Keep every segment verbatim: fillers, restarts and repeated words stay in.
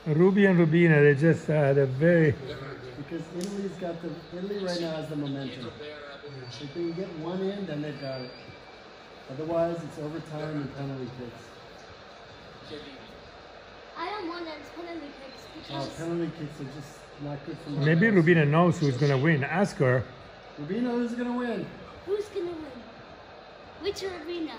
Ruby and Rubina, they just had a very... Because Italy's got the... Italy right now has the momentum. If they can get one in, then they've got it. Otherwise, it's overtime and penalty kicks. I don't want them penalty kicks because... Oh, penalty kicks are just not good for my Maybe house. Rubina knows who's going to win. Ask her. Rubina, who's going to win? Who's going to win? Which arena?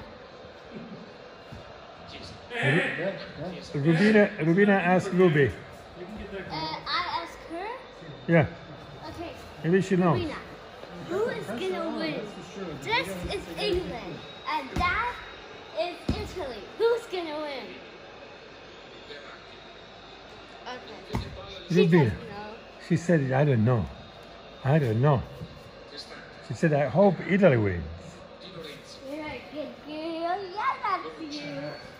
Yeah, yeah. Rubina, Rubina ask Ruby. Uh, I ask her? Yeah, Okay. maybe she knows. Rena, who is going to win? This is England, and that is Italy. Who's going to win? Okay. She Rubina. doesn't know. She said, I don't know. I don't know. She said, I hope Italy wins. You're a good girl. Yeah, that's you.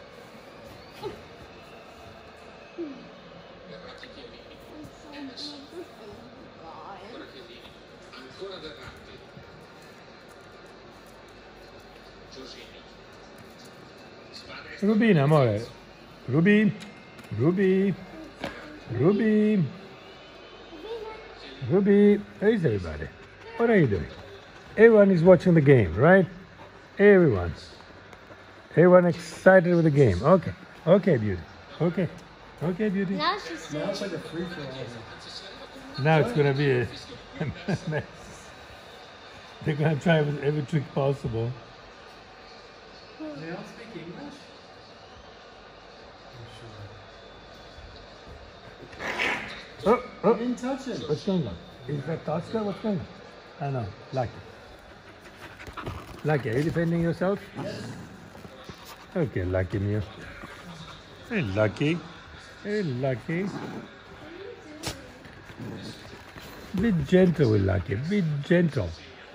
Rubina, amore. Ruby, Ruby, Ruby, Ruby. Where is everybody? What are you doing? Everyone is watching the game, right? Everyone. Everyone excited with the game. Okay. Okay, beauty. Okay. Okay, beauty. Now she's Now saying, it's like a free for all. Now it's gonna be a mess. They're gonna try with every trick possible. They don't speak English? I'm sure. Oh, You oh. didn't touch him. What's going on? Is that touchdown? What's going on? I know. Lucky. Lucky, are you defending yourself? Yes. Okay, Lucky mio. Hey, Lucky. Hey, Lucky. Be gentle with Lucky. Be gentle.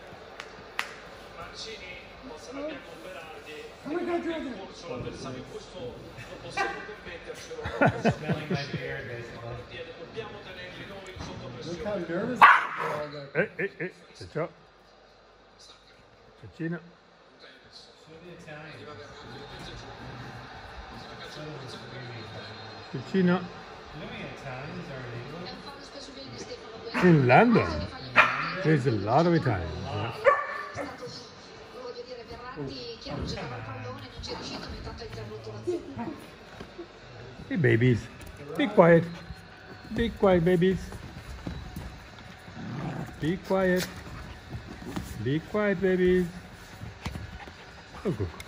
Oh my God, Dragon! Smelling my beard, basically. Look how nervous they all got. Hey, hey, hey. Ciao. Ciccino. Show the Italian. Ciccino. You know any Italians are in England? In London, there's a lot of Italians. Yeah. Hey, babies. Be quiet. Be quiet, babies. Be quiet. Be quiet, babies. Oh, good.